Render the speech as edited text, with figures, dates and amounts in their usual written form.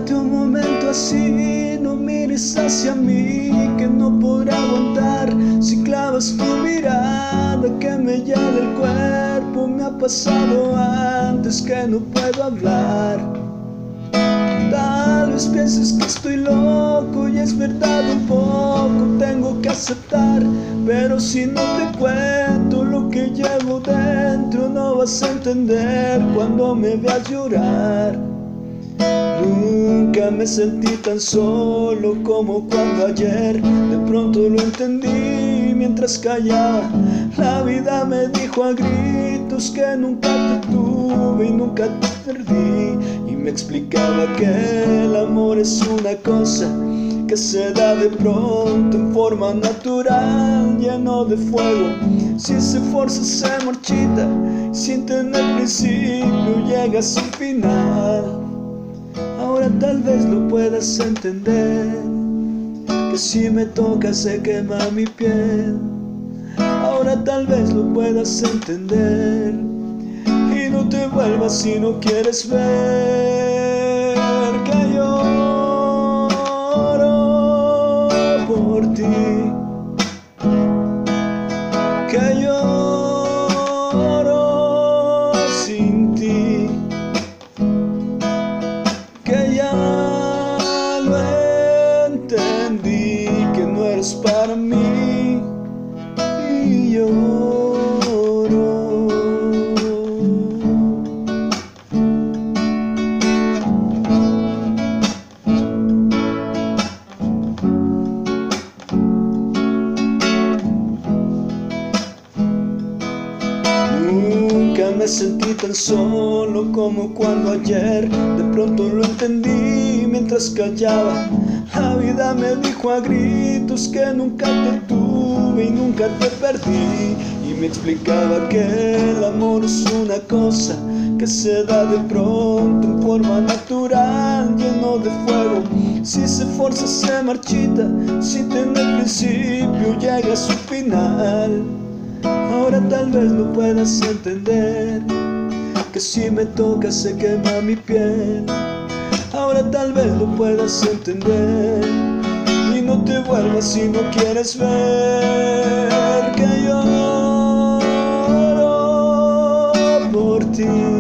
Quédate un momento así, no mires hacia mí, que no podré aguantar si clavas tu mirada que me hiela el cuerpo. Me ha pasado antes que no puedo hablar. Tal vez pienses que estoy loco y es verdad un poco, tengo que aceptar. Pero si no te cuento lo que llevo dentro, no vas a entender cuando me veas llorar. Nunca me sentí tan solo como cuando ayer de pronto lo entendí mientras callaba. La vida me dijo a gritos que nunca te tuve y nunca te perdí, y me explicaba que el amor es una cosa que se da de pronto en forma natural, lleno de fuego. Si se forza se marchita, sin tener principio llega a su final. Ahora tal vez lo puedas entender, que si me tocas se quema mi piel. Ahora tal vez lo puedas entender y no te vuelvas si no quieres ver que lloro por ti, que lloro sin ti, que ya lo entendí, que no eres para mí y lloro. Nunca me sentí tan solo como cuando ayer de pronto lo entendí mientras callaba. La vida me dijo a gritos que nunca te tuve y nunca te perdí, y me explicaba que el amor es una cosa que se da de pronto en forma natural, lleno de fuego. Si se forza se marchita, si tiene principio llega a su final. Ahora tal vez lo puedas entender, que si me tocas se quema mi piel. Ahora tal vez lo puedas entender y no te vuelvas si no quieres ver que lloro por ti.